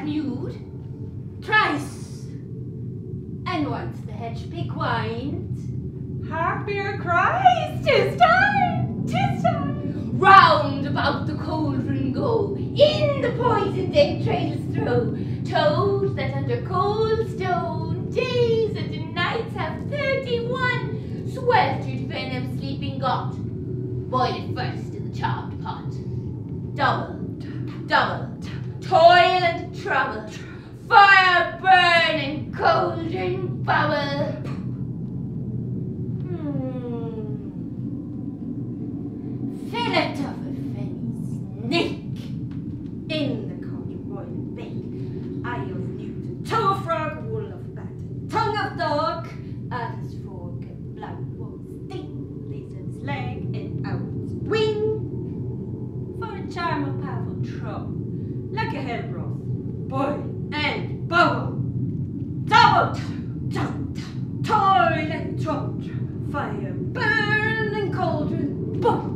mewed thrice, and once the hedge pig whined. Hark your cries, 'tis time, 'tis time. Round about the cauldron go, in the poisoned entrails throw, told that under cold stone days and nights have 31 sweltered venom sleeping got. Boil it first in the charred pot. Double, toil and trouble, fire burn and cauldron bubble. Fillet of a fenny snake in the cauldron boil and bake. Eye of newt, toe of frog, wool of bat, tongue of dog, Alice fork and black wolf sting, lizard's leg and owl's wing. For a charm of powerful trouble, like a hell broth, boil and bubble. Double, toil and trouble, fire burn and cauldron bubble.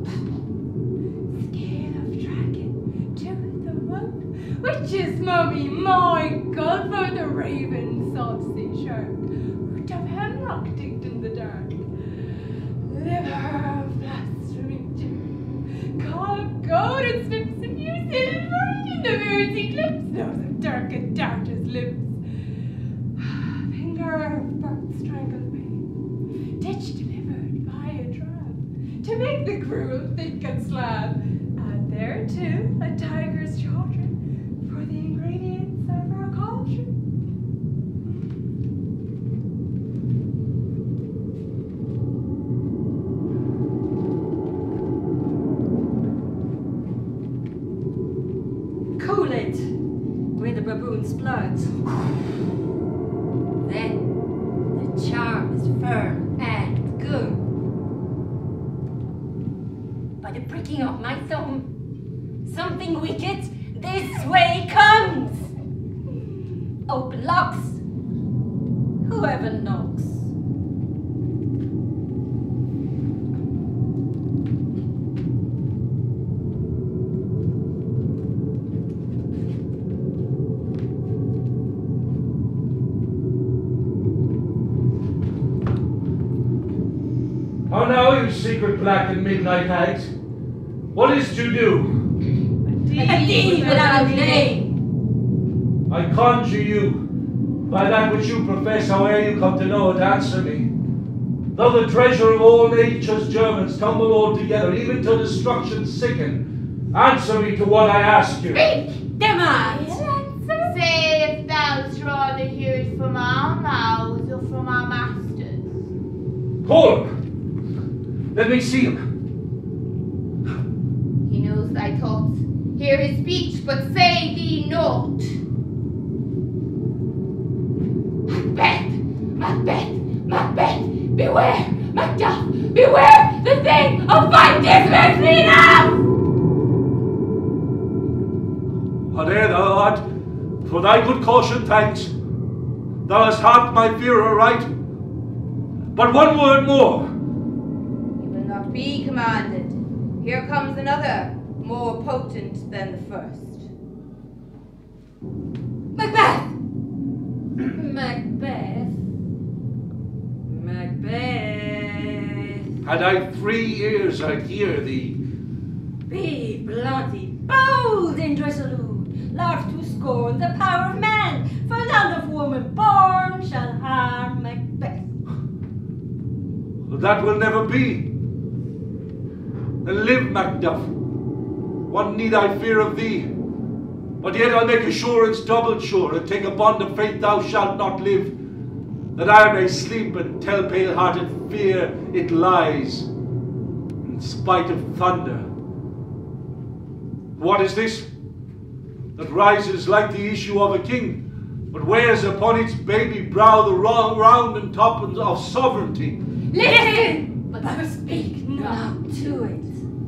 Witches, mummy, my God, for the raven, saucy shark, root of hemlock digged in the dark, liver of blasphemy, call goat and snips and you silver in the moon's eclipse, nose of dark and dart as lips, finger of burnt strangled vein, ditch delivered by a drab, to make the gruel thick and slab, and there too a tiger's children. The ingredients of our cauldron. Cool it with the baboon's blood. Then the charm is firm and good. By the pricking of my thumb, something wicked this way comes! Open locks, whoever knocks. How now, you secret black and midnight hags? What is to do? A deed without a name. I conjure you, by that which you profess, howe'er you come to know it, answer me. Though the treasure of all nature's Germans tumble all together, even to destruction sicken, answer me to what I ask you. Speak, demand. Say if thou'st rather hear it from our mouths or from our masters. Call him. Let me see him. He knows thy thoughts. Hear his speech, but say thee naught. Macbeth, beware, Macduff, beware the thing of fight dismiss me now! Whate'er thou art, for thy good caution thanks. Thou hast harped my fear aright. But one word more. You will not be commanded. Here comes another, more potent than the first. Macbeth! Had I 3 ears, I'd hear thee. Be bloody, bold and resolute, laugh to scorn the power of man, for none of woman born shall harm Macbeth. That will never be. Then live, Macduff. What need I fear of thee? But yet I'll make assurance double sure, and take a bond of faith thou shalt not live, that I may sleep and tell pale-hearted fear it lies, in spite of thunder. What is this that rises like the issue of a king, but wears upon its baby brow the round and top of sovereignty? Listen, but speak not to it.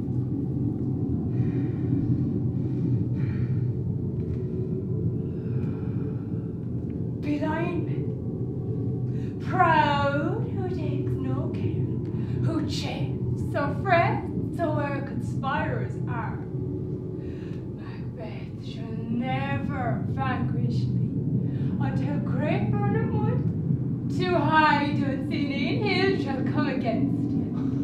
Blind, proud, who takes no care, who chafes or frets, so where conspirers are. Macbeth shall never vanquish wish me, until great Burnham Wood, too high to unseen hill shall come against you.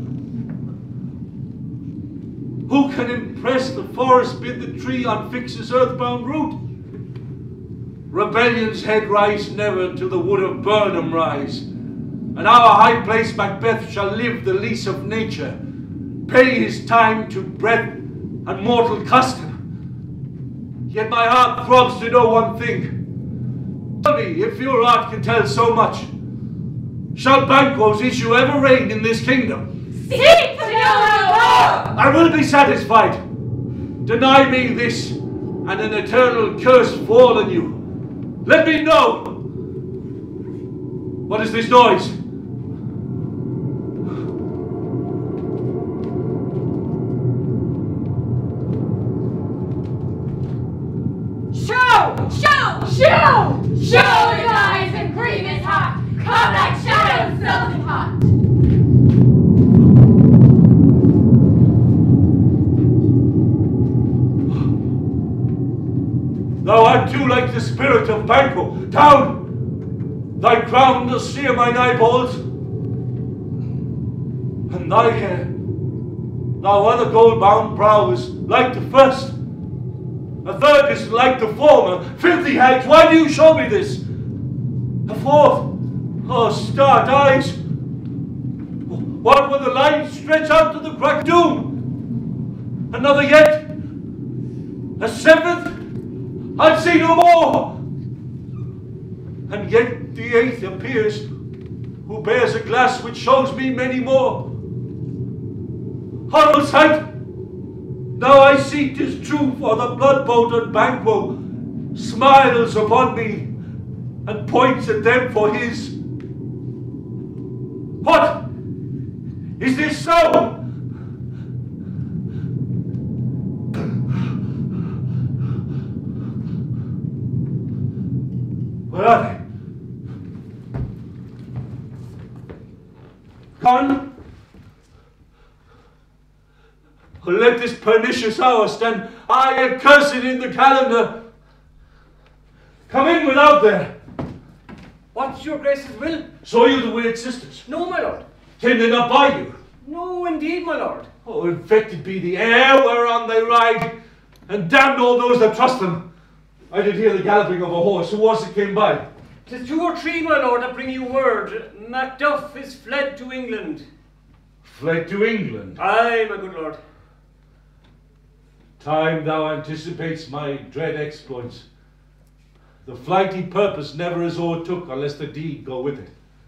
Who can impress the forest bid the tree unfix his earthbound root? Rebellion's head rise never till the wood of Burnham rise, and our high place Macbeth shall live the lease of nature, pay his time to breath and mortal custom. Yet my heart throbs to know one thing. Tell me, if your art can tell so much, shall Banquo's issue ever reign in this kingdom? Speak to your lord! I will be satisfied. Deny me this, and an eternal curse fall on you. Let me know. What is this noise? Show! Show! Show! Show his eyes and grieve his heart! Come like shadows seldom hot! Thou art too like the spirit of Banquo. Down! Thy crown does sear mine eyeballs, and thy hair, thou other gold-bound brow, is like the first. A third is like the former. Filthy hags, why do you show me this? A fourth, oh, stark eyes. What will the lines stretch out to the cracked doom? Another yet? A seventh? I'll see no more. And yet the eighth appears, who bears a glass which shows me many more. Horrible sight! Now I see 'tis true, for the blood-bolted Banquo smiles upon me and points at them for his. What? Is this so? Where are they? Gone? Let this pernicious hour stand high accursed in the calendar. Come in without there. What's your grace's will? Saw you the weird sisters? No, my lord. Came they not by you? No, indeed, my lord. Oh, infected be the air whereon they ride, and damned all those that trust them. I did hear the galloping of a horse. Who was it came by? 'Tis 2 or 3, my lord, that bring you word. Macduff is fled to England. Fled to England? Aye, my good lord. Time thou anticipates my dread exploits. The flighty purpose never is o'ertook unless the deed go with it.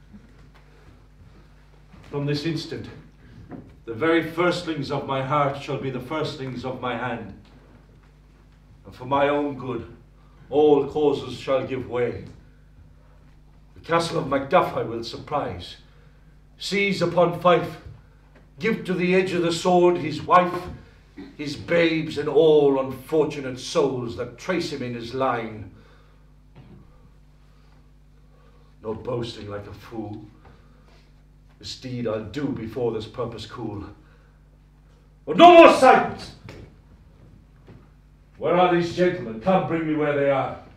From this instant, the very firstlings of my heart shall be the firstlings of my hand. And for my own good, all causes shall give way. The castle of Macduff I will surprise, seize upon Fife, give to the edge of the sword his wife, his babes, and all unfortunate souls that trace him in his line. No boasting like a fool. This deed I'll do before this purpose cool. But no more silence! Where are these gentlemen? Come, bring me where they are.